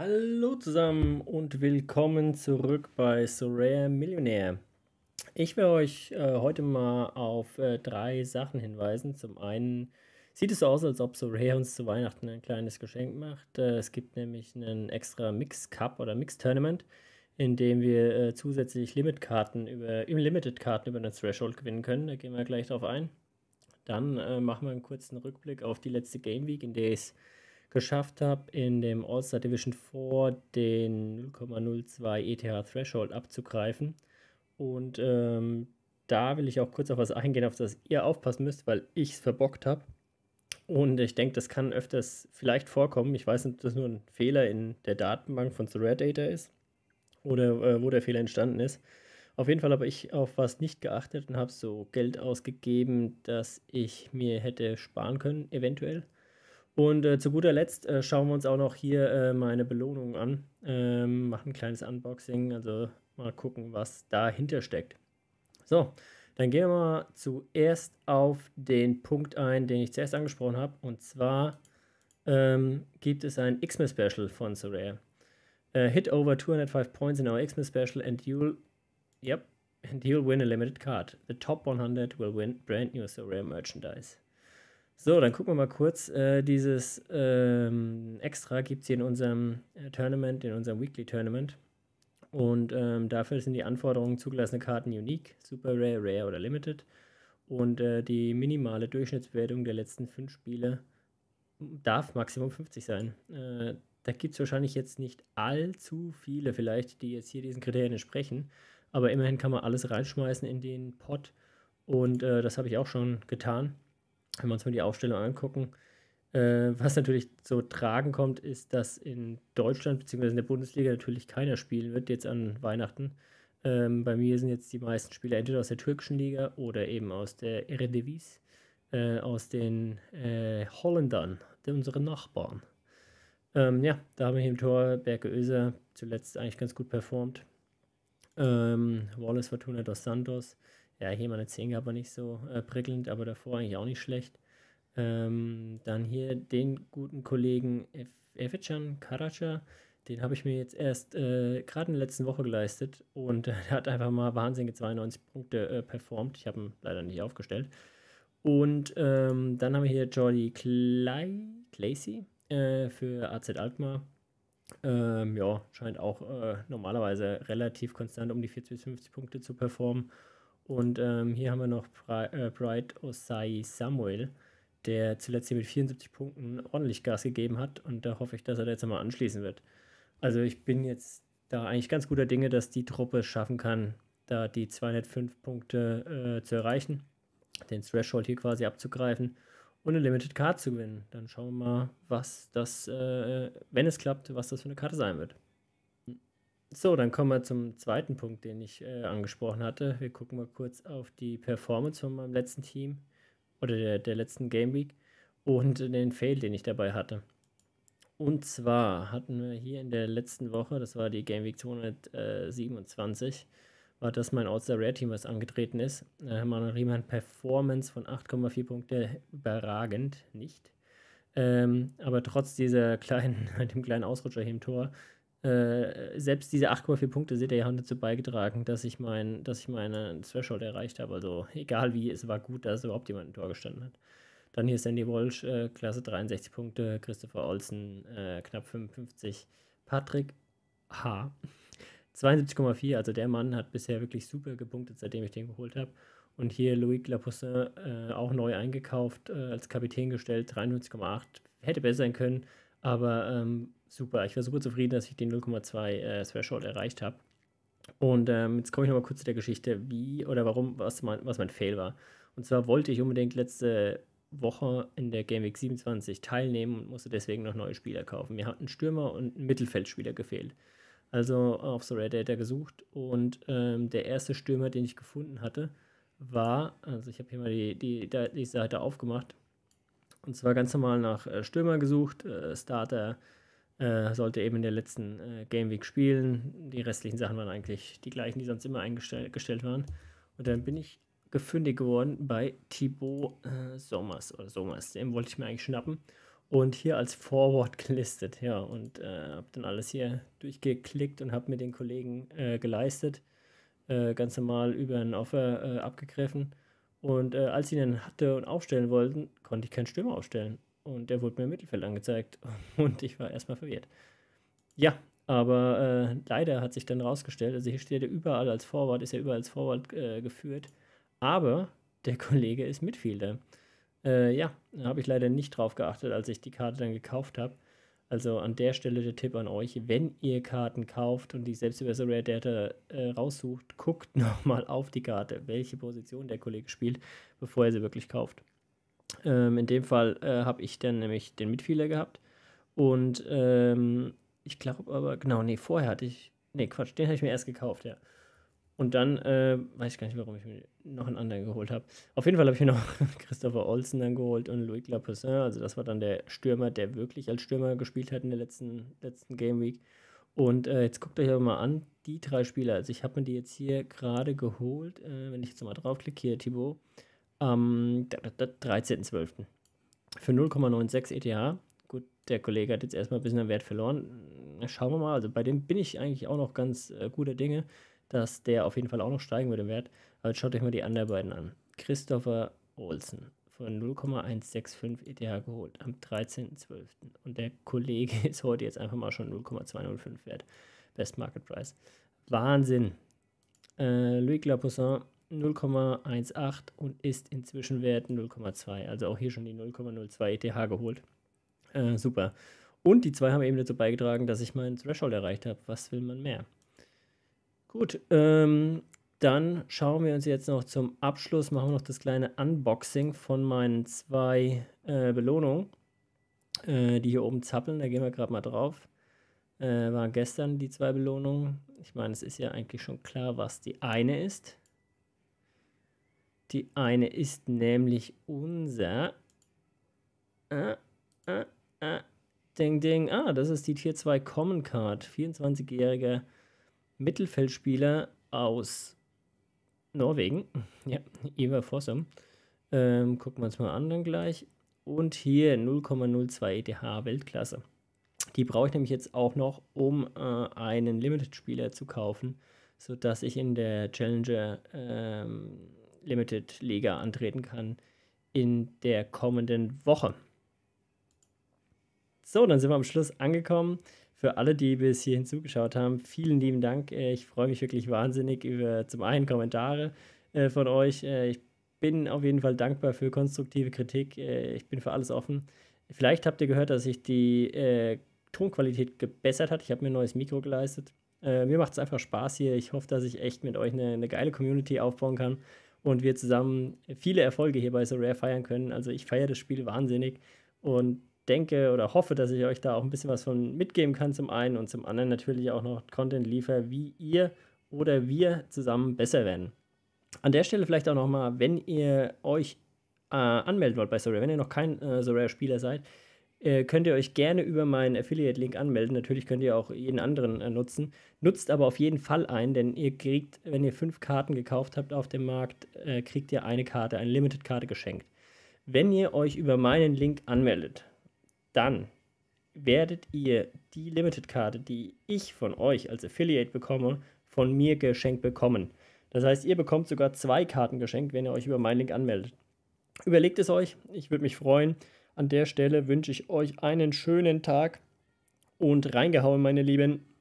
Hallo zusammen und willkommen zurück bei Sorare Millionär. Ich will euch heute mal auf drei Sachen hinweisen. Zum einen sieht es so aus, als ob Sorare uns zu Weihnachten ein kleines Geschenk macht. Es gibt nämlich einen extra Mix Cup oder Mix Tournament, in dem wir zusätzlich Limited-Karten über eine Threshold gewinnen können. Da gehen wir gleich drauf ein. Dann machen wir einen kurzen Rückblick auf die letzte Game Week, in der ich es geschafft habe, in dem All-Star Division 4 den 0,02 ETH Threshold abzugreifen. Und da will ich auch kurz auf was eingehen, auf das ihr aufpassen müsst, weil ich es verbockt habe. Und ich denke, das kann öfters vielleicht vorkommen. Ich weiß nicht, ob das nur ein Fehler in der Datenbank von Sorare Data ist oder wo der Fehler entstanden ist. Auf jeden Fall habe ich auf was nicht geachtet und habe so Geld ausgegeben, das ich mir hätte sparen können, eventuell. Und zu guter Letzt schauen wir uns auch noch hier meine Belohnung an. Machen ein kleines Unboxing, also mal gucken, was dahinter steckt. So, dann gehen wir mal zuerst auf den Punkt ein, den ich zuerst angesprochen habe. Und zwar gibt es ein Xmas Special von Sorare. Hit over 205 points in our Xmas Special and you'll win a limited card. The top 100 will win brand new Sorare merchandise. So, dann gucken wir mal kurz. Dieses Extra gibt es hier in unserem Tournament, in unserem Weekly Tournament. Und dafür sind die Anforderungen zugelassene Karten Unique, Super Rare, Rare oder Limited. Und die minimale Durchschnittsbewertung der letzten 5 Spiele darf Maximum 50 sein. Da gibt es wahrscheinlich jetzt nicht allzu viele vielleicht, die jetzt hier diesen Kriterien entsprechen. Aber immerhin kann man alles reinschmeißen in den Pot. Und das habe ich auch schon getan. Wenn wir uns mal die Aufstellung angucken. Was natürlich so tragen kommt, ist, dass in Deutschland bzw. in der Bundesliga natürlich keiner spielen wird, jetzt an Weihnachten. Bei mir sind jetzt die meisten Spieler entweder aus der türkischen Liga oder eben aus der Eredivisie, aus den Holländern, unseren Nachbarn. Ja, da haben wir hier im Tor Berke Öser zuletzt eigentlich ganz gut performt. Wallace Fortuna dos Santos. Ja, hier meine 10 aber nicht so prickelnd, aber davor eigentlich auch nicht schlecht. Dann hier den guten Kollegen Efecan Karaca, den habe ich mir jetzt erst gerade in der letzten Woche geleistet und er hat einfach mal wahnsinnige 92 Punkte performt. Ich habe ihn leider nicht aufgestellt. Und dann haben wir hier Jordi Claycy für AZ Alkmaar. Ja, scheint auch normalerweise relativ konstant um die 40 bis 50 Punkte zu performen. Und hier haben wir noch Bright Osai Samuel, der zuletzt hier mit 74 Punkten ordentlich Gas gegeben hat. Und da hoffe ich, dass er da jetzt mal anschließen wird. Also ich bin jetzt da eigentlich ganz guter Dinge, dass die Truppe es schaffen kann, da die 205 Punkte zu erreichen, den Threshold hier quasi abzugreifen und eine Limited Card zu gewinnen. Dann schauen wir mal, was das, wenn es klappt, was das für eine Karte sein wird. So, dann kommen wir zum zweiten Punkt, den ich angesprochen hatte. Wir gucken mal kurz auf die Performance von meinem letzten Team oder der letzten Game Week und den Fail, den ich dabei hatte. Und zwar hatten wir hier in der letzten Woche, das war die Game Week 227, war das mein All-Star Rare Team, was angetreten ist. Manuel Riemann Performance von 8,4 Punkte, überragend, nicht. Aber trotz dieser dem kleinen Ausrutscher hier im Tor, selbst diese 8,4 Punkte, seht ihr, haben dazu beigetragen, dass ich meine Threshold erreicht habe. Also egal wie, es war gut, dass überhaupt jemand im Tor gestanden hat. Dann hier Sandy Walsh, Klasse 63 Punkte, Christopher Olsen, knapp 55, Patrick H. 72,4, also der Mann hat bisher wirklich super gepunktet, seitdem ich den geholt habe. Und hier Loic Lapoussin, auch neu eingekauft, als Kapitän gestellt, 53,8, hätte besser sein können, aber super. Ich war super zufrieden, dass ich den 0,2 Threshold erreicht habe. Und jetzt komme ich nochmal kurz zu der Geschichte, wie oder warum, was mein Fail war. Und zwar wollte ich unbedingt letzte Woche in der Game Week 27 teilnehmen und musste deswegen noch neue Spieler kaufen. Mir hat ein Stürmer und ein Mittelfeldspieler gefehlt. Also auf Sorare Data gesucht und der erste Stürmer, den ich gefunden hatte, war, also ich habe hier mal die Seite aufgemacht, und zwar ganz normal nach Stürmer gesucht. Starter sollte eben in der letzten Game Week spielen. Die restlichen Sachen waren eigentlich die gleichen, die sonst immer eingestellt waren. Und dann bin ich gefündigt geworden bei Thibaut Sommers. Den wollte ich mir eigentlich schnappen. und hier als Forward gelistet. Ja, und habe dann alles hier durchgeklickt und habe mit den Kollegen geleistet. Ganz normal über ein Offer abgegriffen. Und als ich ihn dann hatte und aufstellen wollten, konnte ich keinen Stürmer aufstellen. Und der wurde mir im Mittelfeld angezeigt. Und ich war erstmal verwirrt. Ja, aber leider hat sich dann rausgestellt, also hier steht er überall als Forward, ist ja überall als Forward geführt. Aber der Kollege ist Midfielder. Ja, da habe ich leider nicht drauf geachtet, als ich die Karte dann gekauft habe. Also an der Stelle der Tipp an euch, wenn ihr Karten kauft und die selbst über so Rare Data raussucht, guckt nochmal auf die Karte, welche Position der Kollege spielt, bevor er sie wirklich kauft. In dem Fall habe ich dann nämlich den Midfielder gehabt und ich glaube aber, genau, nee, vorher hatte ich, nee, Quatsch, den habe ich mir erst gekauft, ja. Und dann, weiß ich gar nicht, warum ich mir noch einen anderen geholt habe. Auf jeden Fall habe ich mir noch Christopher Olsen dann geholt und Loic Lapoussin. Also das war dann der Stürmer, der wirklich als Stürmer gespielt hat in der letzten Game Week. Und jetzt guckt euch aber mal an, die 3 Spieler. Also ich habe mir die jetzt hier gerade geholt, wenn ich jetzt mal draufklicke, hier Thibaut, am 13.12. für 0,96 ETH. Gut, der Kollege hat jetzt erstmal ein bisschen an Wert verloren. Schauen wir mal, also bei dem bin ich eigentlich auch noch ganz guter Dinge, dass der auf jeden Fall auch noch steigen würde im Wert. Aber jetzt schaut euch mal die anderen beiden an. Christopher Olsen von 0,165 ETH geholt am 13.12. Und der Kollege ist heute jetzt einfach mal schon 0,205 wert. Best Market Price. Wahnsinn. Loic Lapoussin 0,18 und ist inzwischen Wert 0,2. Also auch hier schon die 0,02 ETH geholt. Super. Und die 2 haben eben dazu beigetragen, dass ich meinen Threshold erreicht habe. Was will man mehr? Gut, dann schauen wir uns jetzt noch zum Abschluss, machen wir noch das kleine Unboxing von meinen 2 Belohnungen, die hier oben zappeln. Da gehen wir gerade mal drauf. Waren gestern die 2 Belohnungen. Ich meine, es ist ja eigentlich schon klar, was die eine ist. Die eine ist nämlich unser Ding, Ding. Das ist die Tier 2 Common Card. 24-jähriger Mittelfeldspieler aus Norwegen. Ja, Ivar Fossum. Gucken wir uns mal an dann gleich. Und hier 0,02 ETH Weltklasse. Die brauche ich nämlich jetzt auch noch, um einen Limited-Spieler zu kaufen, sodass ich in der Challenger Limited-Liga antreten kann in der kommenden Woche. So, dann sind wir am Schluss angekommen. Für alle, die bis hierhin zugeschaut haben, vielen lieben Dank. Ich freue mich wirklich wahnsinnig über zum einen Kommentare von euch. Ich bin auf jeden Fall dankbar für konstruktive Kritik. Ich bin für alles offen. Vielleicht habt ihr gehört, dass sich die Tonqualität gebessert hat. Ich habe mir ein neues Mikro geleistet. Mir macht es einfach Spaß hier. Ich hoffe, dass ich echt mit euch eine geile Community aufbauen kann und wir zusammen viele Erfolge hier bei Sorare feiern können. Also ich feiere das Spiel wahnsinnig und denke oder hoffe, dass ich euch da auch ein bisschen was von mitgeben kann zum einen und zum anderen natürlich auch noch Content liefere, wie ihr oder wir zusammen besser werden. An der Stelle vielleicht auch nochmal, wenn ihr euch anmelden wollt bei Sorare, wenn ihr noch kein Sorare-Spieler seid, könnt ihr euch gerne über meinen Affiliate-Link anmelden. Natürlich könnt ihr auch jeden anderen nutzen. Nutzt aber auf jeden Fall einen, denn ihr kriegt, wenn ihr 5 Karten gekauft habt auf dem Markt, kriegt ihr eine Karte, eine Limited-Karte geschenkt. Wenn ihr euch über meinen Link anmeldet, dann werdet ihr die Limited-Karte, die ich von euch als Affiliate bekomme, von mir geschenkt bekommen. Das heißt, ihr bekommt sogar 2 Karten geschenkt, wenn ihr euch über meinen Link anmeldet. Überlegt es euch, ich würde mich freuen. An der Stelle wünsche ich euch einen schönen Tag und reingehauen, meine Lieben.